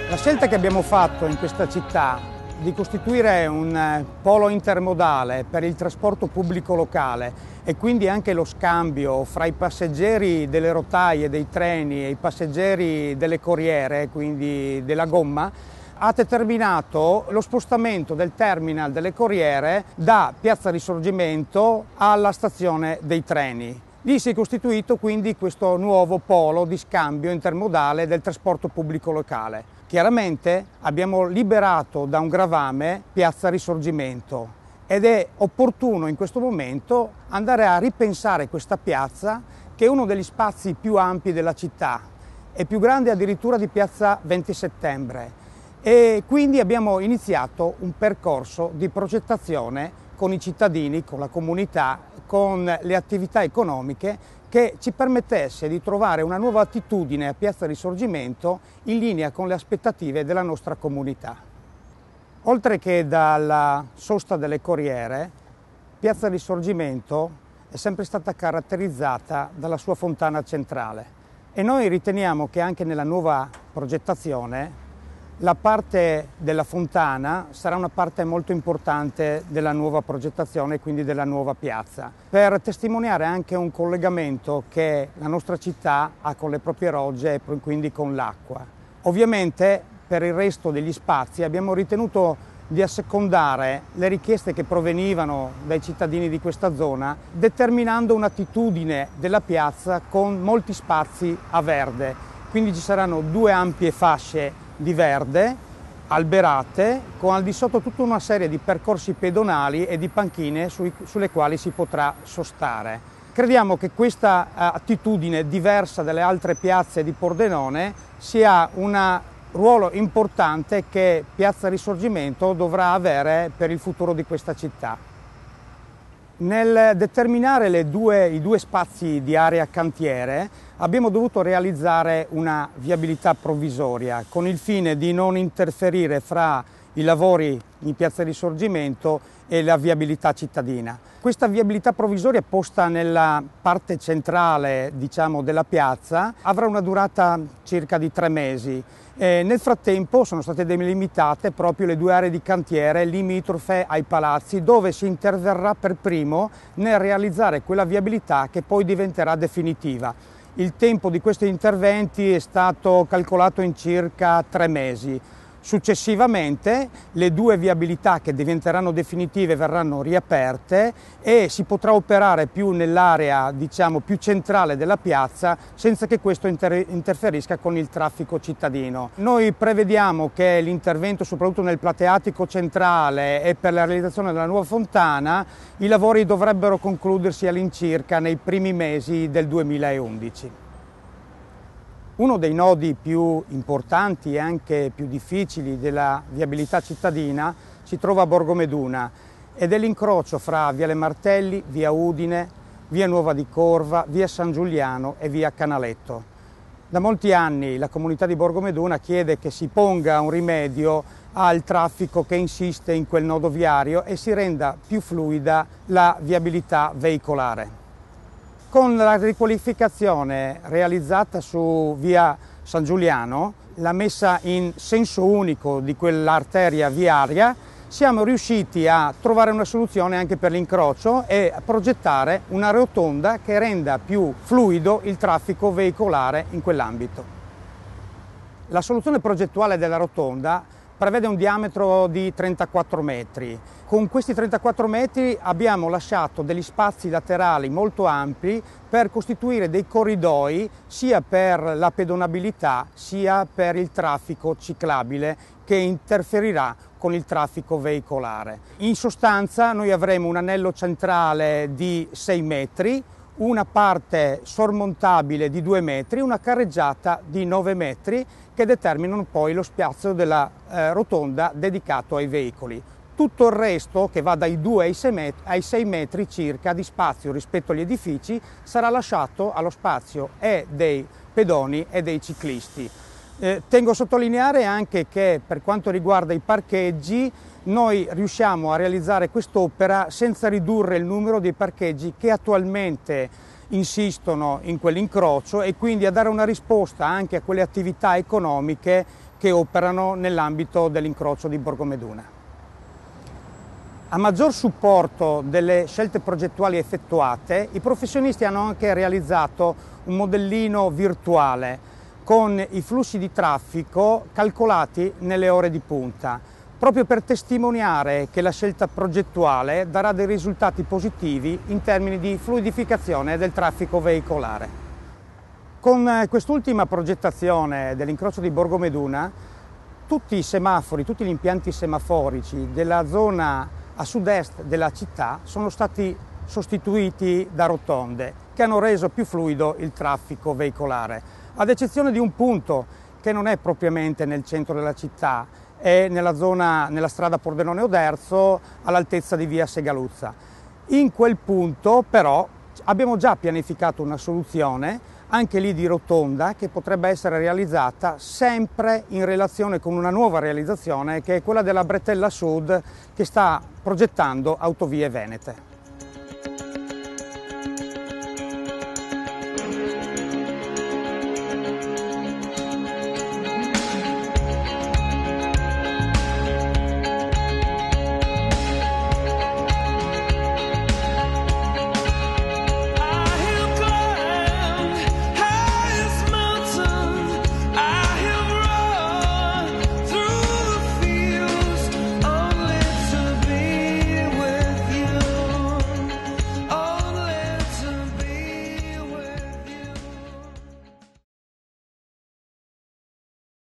La scelta che abbiamo fatto in questa città di costituire un polo intermodale per il trasporto pubblico locale e quindi anche lo scambio fra i passeggeri delle rotaie, dei treni e i passeggeri delle corriere, quindi della gomma, ha determinato lo spostamento del terminal delle corriere da Piazza Risorgimento alla stazione dei treni. Lì si è costituito quindi questo nuovo polo di scambio intermodale del trasporto pubblico locale. Chiaramente abbiamo liberato da un gravame Piazza Risorgimento ed è opportuno in questo momento andare a ripensare questa piazza, che è uno degli spazi più ampi della città, è più grande addirittura di Piazza 20 Settembre, e quindi abbiamo iniziato un percorso di progettazione con i cittadini, con la comunità, con le attività economiche, che ci permettesse di trovare una nuova attitudine a Piazza Risorgimento in linea con le aspettative della nostra comunità. Oltre che dalla sosta delle corriere, Piazza Risorgimento è sempre stata caratterizzata dalla sua fontana centrale e noi riteniamo che anche nella nuova progettazione la parte della fontana sarà una parte molto importante della nuova progettazione e quindi della nuova piazza, per testimoniare anche un collegamento che la nostra città ha con le proprie rogge e quindi con l'acqua. Ovviamente per il resto degli spazi abbiamo ritenuto di assecondare le richieste che provenivano dai cittadini di questa zona, determinando un'attitudine della piazza con molti spazi a verde. Quindi ci saranno due ampie fasce di verde, alberate, con al di sotto tutta una serie di percorsi pedonali e di panchine sulle quali si potrà sostare. Crediamo che questa attitudine diversa dalle altre piazze di Pordenone sia un ruolo importante che Piazza Risorgimento dovrà avere per il futuro di questa città. Nel determinare i due spazi di area cantiere abbiamo dovuto realizzare una viabilità provvisoria con il fine di non interferire fra i lavori in Piazza Risorgimento e la viabilità cittadina. Questa viabilità provvisoria posta nella parte centrale, diciamo, della piazza avrà una durata circa di 3 mesi. Nel frattempo sono state delimitate proprio le due aree di cantiere limitrofe ai palazzi, dove si interverrà per primo nel realizzare quella viabilità che poi diventerà definitiva. Il tempo di questi interventi è stato calcolato in circa 3 mesi. Successivamente le due viabilità che diventeranno definitive verranno riaperte e si potrà operare più nell'area, diciamo, più centrale della piazza, senza che questo interferisca con il traffico cittadino. Noi prevediamo che l'intervento, soprattutto nel plateatico centrale e per la realizzazione della nuova fontana, i lavori dovrebbero concludersi all'incirca nei primi mesi del 2011. Uno dei nodi più importanti e anche più difficili della viabilità cittadina si trova a Borgomeduna ed è l'incrocio fra Viale Martelli, Via Udine, Via Nuova di Corva, Via San Giuliano e Via Canaletto. Da molti anni la comunità di Borgomeduna chiede che si ponga un rimedio al traffico che insiste in quel nodo viario e si renda più fluida la viabilità veicolare. Con la riqualificazione realizzata su via San Giuliano, la messa in senso unico di quell'arteria viaria, siamo riusciti a trovare una soluzione anche per l'incrocio e a progettare una rotonda che renda più fluido il traffico veicolare in quell'ambito. La soluzione progettuale della rotonda prevede un diametro di 34 metri. Con questi 34 metri abbiamo lasciato degli spazi laterali molto ampi per costituire dei corridoi sia per la pedonabilità sia per il traffico ciclabile che interferirà con il traffico veicolare. In sostanza noi avremo un anello centrale di 6 metri, una parte sormontabile di 2 metri, una carreggiata di 9 metri che determinano poi lo spazio della rotonda dedicato ai veicoli. Tutto il resto, che va dai 2 ai 6 metri circa di spazio rispetto agli edifici, sarà lasciato allo spazio e dei pedoni e dei ciclisti. Tengo a sottolineare anche che per quanto riguarda i parcheggi noi riusciamo a realizzare quest'opera senza ridurre il numero dei parcheggi che attualmente insistono in quell'incrocio e quindi a dare una risposta anche a quelle attività economiche che operano nell'ambito dell'incrocio di Borgomeduna. A maggior supporto delle scelte progettuali effettuate, i professionisti hanno anche realizzato un modellino virtuale con i flussi di traffico calcolati nelle ore di punta, proprio per testimoniare che la scelta progettuale darà dei risultati positivi in termini di fluidificazione del traffico veicolare. Con quest'ultima progettazione dell'incrocio di Borgomeduna, tutti i semafori, tutti gli impianti semaforici della zona a sud-est della città sono stati sostituiti da rotonde che hanno reso più fluido il traffico veicolare, ad eccezione di un punto che non è propriamente nel centro della città, è nella strada Pordenone Oderzo, all'altezza di via Segaluzza. In quel punto però abbiamo già pianificato una soluzione, anche lì di rotonda, che potrebbe essere realizzata sempre in relazione con una nuova realizzazione che è quella della Bretella Sud che sta progettando Autovie Venete.